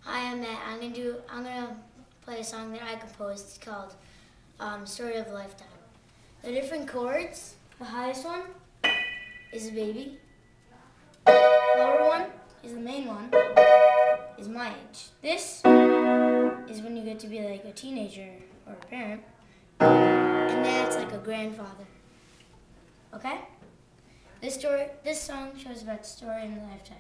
Hi, I'm Matt. I'm gonna play a song that I composed. It's called "Story of a Lifetime." The different chords. The highest one is a baby. Lower one is the main one. Is my age. This is when you get to be like a teenager or a parent, and that's like a grandfather. Okay? This song shows about the story in the lifetime.